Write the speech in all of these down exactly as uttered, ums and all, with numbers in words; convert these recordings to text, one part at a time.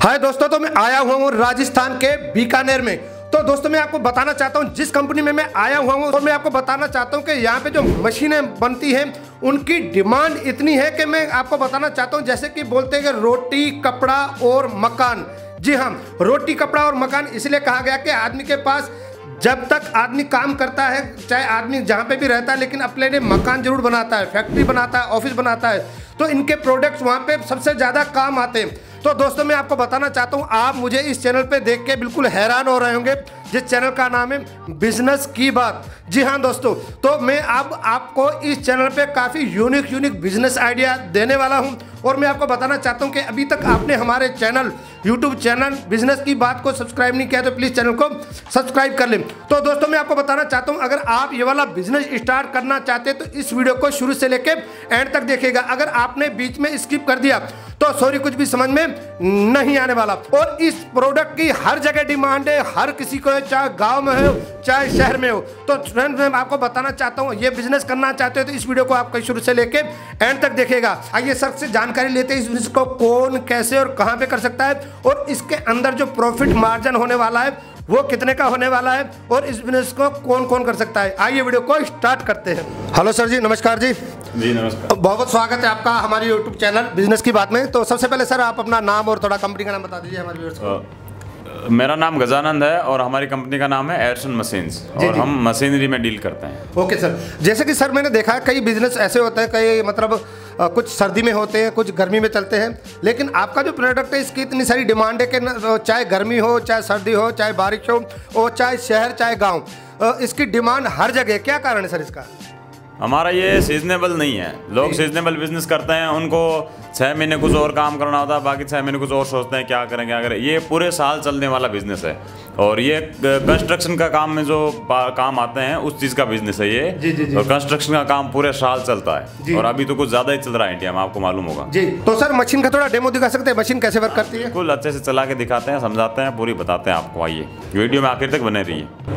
हाय दोस्तों, तो मैं आया हुआ हूँ राजस्थान के बीकानेर में। तो दोस्तों मैं आपको बताना चाहता हूँ जिस कंपनी में मैं आया हुआ हूँ, और मैं आपको बताना चाहता हूँ कि यहाँ पे जो मशीनें बनती हैं उनकी डिमांड इतनी है कि मैं आपको बताना चाहता हूँ, जैसे कि बोलते हैं कि रोटी कपड़ा और मकान। जी हाँ, रोटी कपड़ा और मकान इसलिए कहा गया कि आदमी के पास जब तक आदमी काम करता है, चाहे आदमी जहाँ पे भी रहता है, लेकिन अपने लिए मकान जरूर बनाता है, फैक्ट्री बनाता है, ऑफिस बनाता है, तो इनके प्रोडक्ट्स वहाँ पे सबसे ज़्यादा काम आते हैं। तो दोस्तों मैं आपको बताना चाहता हूँ, आप मुझे इस चैनल पे देख के बिल्कुल हैरान हो रहे होंगे, जिस चैनल का नाम है बिजनेस की बात। जी हाँ दोस्तों, तो मैं अब आपको इस चैनल पे काफ़ी यूनिक यूनिक बिजनेस आइडिया देने वाला हूँ। और मैं आपको बताना चाहता हूँ कि अभी तक आपने हमारे चैनल यूट्यूब चैनल बिजनेस की बात को सब्सक्राइब नहीं किया तो प्लीज़ चैनल को सब्सक्राइब कर लें। तो दोस्तों मैं आपको बताना चाहता हूँ, अगर आप ये वाला बिजनेस स्टार्ट करना चाहते हैं तो इस वीडियो को शुरू से लेकर एंड तक देखिएगा। अगर आपने बीच में स्किप कर दिया तो सॉरी, कुछ भी समझ में नहीं आने वाला। और इस प्रोडक्ट की हर जगह डिमांड है, हर किसी को, चाहे गांव में हो चाहे शहर में हो। तो फ्रेंड्स मैं आपको बताना चाहता हूँ, ये बिजनेस करना चाहते हो तो इस वीडियो को आप शुरू से लेके एंड तक देखिएगा। आइए सर से जानकारी लेते हैं इस बिजनेस को कौन कैसे और कहाँ पे कर सकता है, और इसके अंदर जो प्रॉफिट मार्जिन होने वाला है वो कितने का होने वाला है, और इस बिजनेस को कौन कौन कर सकता है। आइए वीडियो को स्टार्ट करते हैं। हेलो सर जी, नमस्कार जी। जी नमस्कार, बहुत बहुत स्वागत है आपका हमारे यूट्यूब चैनल बिजनेस की बात में। तो सबसे पहले सर आप अपना नाम और थोड़ा कंपनी का नाम बता दीजिए हमारे व्यूअर्स को। मेरा नाम गजानंद है और हमारी कंपनी का नाम है एयरसन मशीन्स, और हम मशीनरी में डील करते हैं। ओके सर, जैसे कि सर मैंने देखा है कई बिजनेस ऐसे होते हैं, कई मतलब आ, कुछ सर्दी में होते हैं, कुछ गर्मी में चलते हैं, लेकिन आपका जो प्रोडक्ट है इसकी इतनी सारी डिमांड है कि चाहे गर्मी हो चाहे सर्दी हो चाहे बारिश हो और चाहे शहर चाहे गाँव, इसकी डिमांड हर जगह। क्या कारण है सर इसका? हमारा ये सीजनेबल नहीं है। लोग सीजनेबल बिजनेस करते हैं, उनको छः महीने कुछ और काम करना होता है, बाकी छः महीने कुछ और सोचते हैं क्या करें क्या करें। ये पूरे साल चलने वाला बिजनेस है, और ये कंस्ट्रक्शन का काम में जो काम आते हैं उस चीज़ का बिजनेस है ये। जी जी जी। और कंस्ट्रक्शन का काम पूरे साल चलता है, और अभी तो कुछ ज़्यादा ही चल रहा है इंडिया में, आपको मालूम होगा जी। तो सर मशीन का थोड़ा डेमो दिखा सकते हैं, मशीन कैसे वर्क करती है? बिल्कुल अच्छे से चला के दिखाते हैं, समझाते हैं, पूरी बताते हैं आपको। आइए वीडियो में आखिर तक बने रहिए।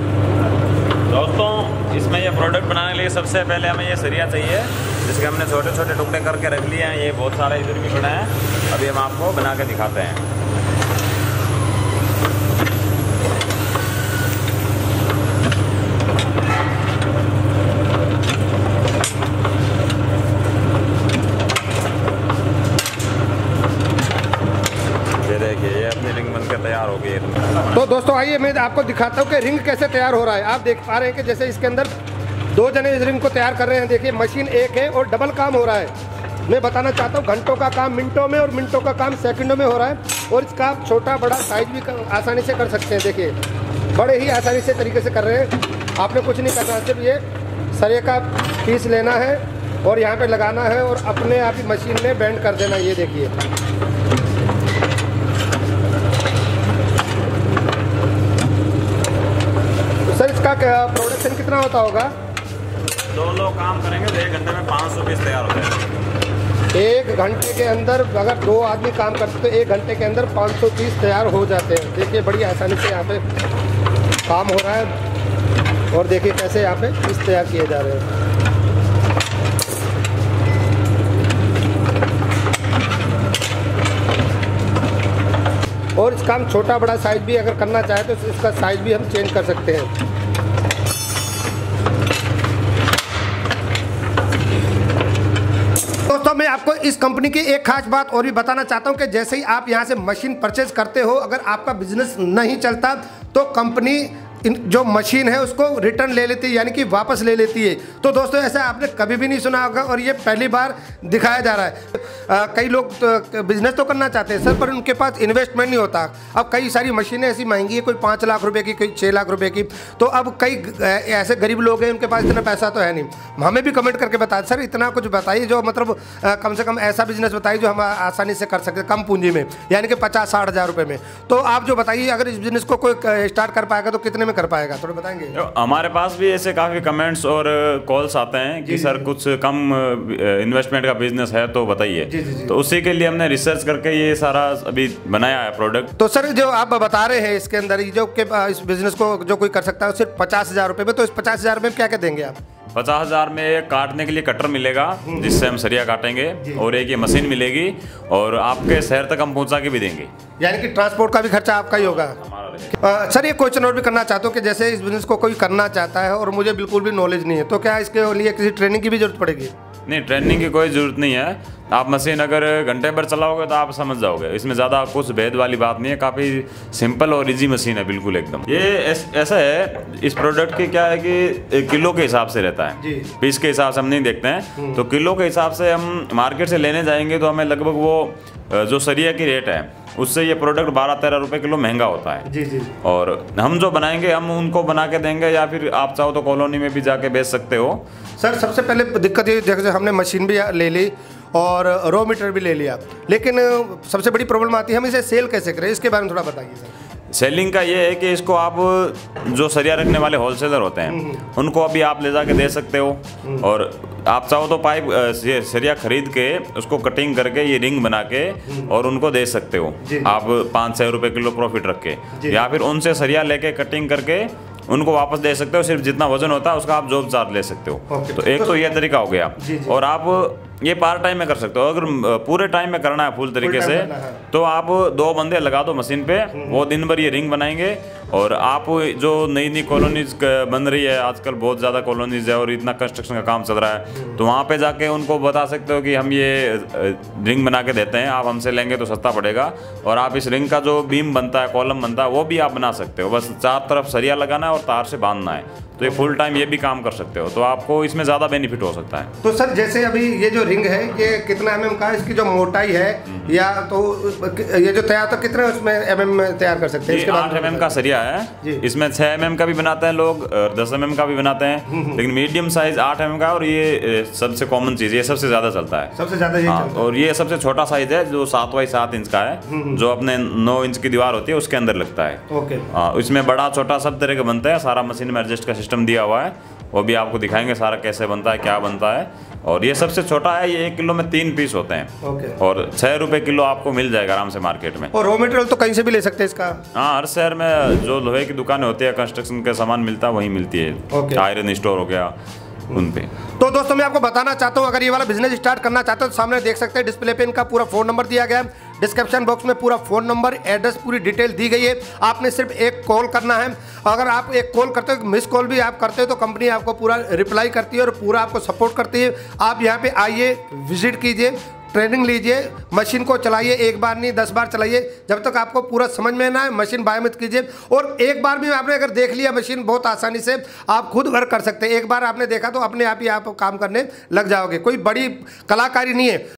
दोस्तों इसमें ये प्रोडक्ट बनाने के लिए सबसे पहले हमें ये सरिया चाहिए, जिसके हमने छोटे छोटे टुकड़े करके रख लिए हैं। ये बहुत सारा इधर भी पड़ा है, अभी हम आपको बना के दिखाते हैं। ये देखिए, ये अपनी रिंग बनकर तैयार हो गई है। तो दोस्तों आइए मैं आपको दिखाता हूँ कि रिंग कैसे तैयार हो रहा है। आप देख पा रहे हैं कि जैसे इसके अंदर दो जने इस रिंग को तैयार कर रहे हैं। देखिए मशीन एक है और डबल काम हो रहा है। मैं बताना चाहता हूँ घंटों का काम मिनटों में और मिनटों का काम सेकंडों में हो रहा है, और इसका आप छोटा बड़ा साइज भी आसानी से कर सकते हैं। देखिए बड़े ही आसानी से तरीके से कर रहे हैं। आपने कुछ नहीं करना, सिर्फ ये सरिया का पीस लेना है और यहाँ पे लगाना है और अपने आप ही मशीन में बेंड कर देना। ये देखिए सर, इसका प्रोडक्शन कितना होता होगा? दो लोग काम करेंगे तो एक घंटे में पाँच सौ पीस तैयार हो जाएगा। एक घंटे के अंदर अगर दो आदमी काम करते तो एक घंटे के अंदर पाँच सौ पीस तैयार हो जाते हैं। देखिए बड़ी आसानी से यहाँ पे काम हो रहा है, और देखिए कैसे यहाँ पे पीस तैयार किए जा रहे हैं। और इसका हम छोटा बड़ा साइज भी अगर करना चाहे तो इसका साइज भी हम चेंज कर सकते हैं। दोस्तों मैं आपको इस कंपनी की एक खास बात और भी बताना चाहता हूं कि जैसे ही आप यहां से मशीन परचेज करते हो, अगर आपका बिजनेस नहीं चलता तो कंपनी जो मशीन है उसको रिटर्न ले लेती है, यानी कि वापस ले लेती है। तो दोस्तों ऐसा आपने कभी भी नहीं सुना होगा, और ये पहली बार दिखाया जा रहा है। आ, कई लोग तो बिजनेस तो करना चाहते हैं सर, पर उनके पास इन्वेस्टमेंट नहीं होता। अब कई सारी मशीनें ऐसी महंगी है, कोई पाँच लाख रुपए की, कोई छः लाख रुपए की। तो अब कई ऐसे गरीब लोग हैं उनके पास इतना पैसा तो है नहीं। हमें भी कमेंट करके बताए सर इतना कुछ बताइए जो मतलब आ, कम से कम ऐसा बिजनेस बताइए जो हम आसानी से कर सकते कम पूंजी में, यानी कि पचास साठ हज़ार रुपये में। तो आप जो बताइए अगर इस बिजनेस को कोई स्टार्ट कर पाएगा तो कितने में कर पाएगा, थोड़ा बताएंगे? हमारे पास भी ऐसे काफ़ी कमेंट्स और कॉल्स आते हैं कि सर कुछ कम इन्वेस्टमेंट का बिजनेस है तो बताइए। तो उसी के लिए हमने रिसर्च करके ये सारा अभी बनाया है प्रोडक्ट। तो सर जो आप बता रहे हैं इसके अंदर जो कि इस बिजनेस को जो कोई कर सकता है सिर्फ पचास हज़ार रुपये में, तो इस पचास हज़ार में क्या क्या देंगे आप? पचास हजार में एक काटने के लिए कटर मिलेगा जिससे हम सरिया काटेंगे, और एक ये मशीन मिलेगी, और आपके शहर तक हम पहुंचा के भी देंगे। यानी कि ट्रांसपोर्ट का भी खर्चा आपका ही होगा। आ, सर, ये क्वेश्चन और भी करना चाहता हूँ कि जैसे इस बिजनेस को कोई करना चाहता है और मुझे बिल्कुल भी नॉलेज नहीं है, तो क्या इसके लिए किसी ट्रेनिंग की भी जरूरत पड़ेगी? नहीं, ट्रेनिंग की कोई ज़रूरत नहीं है। आप मशीन अगर घंटे भर चलाओगे तो आप समझ जाओगे, इसमें ज़्यादा कुछ भेद वाली बात नहीं है। काफ़ी सिंपल और इजी मशीन है बिल्कुल एकदम। ये ऐस, ऐसा है, इस प्रोडक्ट की क्या है कि किलो के हिसाब से रहता है, पीस के हिसाब से हम नहीं देखते हैं। तो किलो के हिसाब से हम मार्केट से लेने जाएंगे तो हमें लगभग वो जो सरिया की रेट है उससे ये प्रोडक्ट बारह तेरह रुपए किलो महंगा होता है। जी जी। और हम जो बनाएंगे हम उनको बना के देंगे, या फिर आप चाहो तो कॉलोनी में भी जाके बेच सकते हो। सर, सबसे पहले दिक्कत ये, जैसे हमने मशीन भी ले ली और रॉ मीटर भी ले लिया, लेकिन सबसे बड़ी प्रॉब्लम आती है हम इसे सेल कैसे करें, इसके बारे में थोड़ा बताइए सर। सेलिंग का ये है कि इसको आप जो सरिया रखने वाले होलसेलर होते हैं उनको अभी आप ले जाके दे सकते हो, और आप चाहो तो पाइप सरिया खरीद के उसको कटिंग करके ये रिंग बना के और उनको दे सकते हो आप पाँच छः रुपये किलो प्रॉफिट रख के, या फिर उनसे सरिया लेके कटिंग करके उनको वापस दे सकते हो। सिर्फ जितना वजन होता है उसका आप जॉब चार्ज ले सकते हो। तो एक तो ये तरीका हो गया, और आप ये पार्ट टाइम में कर सकते हो। अगर पूरे टाइम में करना है फुल तरीके से तो आप दो बंदे लगा दो मशीन पे, वो दिन भर ये रिंग बनाएंगे, और आप जो नई नई कॉलोनीज बन रही है आजकल, बहुत ज़्यादा कॉलोनीज है और इतना कंस्ट्रक्शन का काम चल रहा है, तो वहाँ पे जाके उनको बता सकते हो कि हम ये रिंग बना के देते हैं, आप हमसे लेंगे तो सस्ता पड़ेगा, और आप इस रिंग का जो बीम बनता है, कॉलम बनता है, वो भी आप बना सकते हो। बस चार तरफ सरिया लगाना है और तार से बांधना है, तो ये फुल टाइम ये भी काम कर सकते हो, तो आपको इसमें ज़्यादा बेनिफिट हो सकता है। तो सर, जैसे अभी ये जो रिंग है ये कितना एम एम का है, इसकी जो मोटाई है, या तो ये जो तैयार तो कितने उसमें एम एम में तैयार कर सकते हैं? ये आठ एम एम का सरिया है, इसमें छः एम एम का भी बनाते हैं लोग, दस एम एम का भी बनाते हैं, लेकिन मीडियम साइज आठ एम एम का, और ये सबसे कॉमन चीज़, ये सबसे ज़्यादा चलता है, सबसे ज़्यादा ये हाँ। और ये सबसे छोटा साइज है जो सात बाई सात इंच का है, जो अपने नौ इंच की दीवार होती है उसके अंदर लगता है। ओके। हाँ, इसमें बड़ा छोटा सब तरह के बनते हैं, सारा मशीन में एडजस्ट का सिस्टम दिया हुआ है, वो भी आपको दिखाएंगे सारा कैसे बनता है, क्या बनता है। और ये सबसे छोटा है, ये एक किलो में तीन पीस होते हैं। ओके। और छः रुपये किलो आपको मिल जाएगा आराम से मार्केट में। और रॉ मटेरियल तो कहीं से भी ले सकते हैं इसका? हाँ, हर शहर में जो लोहे की दुकानें होती है, कंस्ट्रक्शन का सामान मिलता है, वहीं मिलती है। आयरन स्टोर हो गया उन पे। तो दोस्तों, मैं आपको बताना चाहता हूँ, अगर ये वाला बिजनेस स्टार्ट करना चाहते हो तो सामने देख सकते हैं डिस्प्ले पे इनका पूरा फोन नंबर दिया गया है, डिस्क्रिप्शन बॉक्स में पूरा फोन नंबर, एड्रेस, पूरी डिटेल दी गई है। आपने सिर्फ एक कॉल करना है, अगर आप एक कॉल करते हो, मिस कॉल भी आप करते हो, तो कंपनी आपको पूरा रिप्लाई करती है और पूरा आपको सपोर्ट करती है। आप यहाँ पे आइए, विजिट कीजिए, ट्रेनिंग लीजिए, मशीन को चलाइए, एक बार नहीं दस बार चलाइए, जब तक आपको पूरा समझ में ना आए मशीन बाय मत कीजिए। और एक बार भी आपने अगर देख लिया मशीन, बहुत आसानी से आप खुद वर्क कर सकते हैं। एक बार आपने देखा तो अपने आप ही आप काम करने लग जाओगे, कोई बड़ी कलाकारी नहीं है।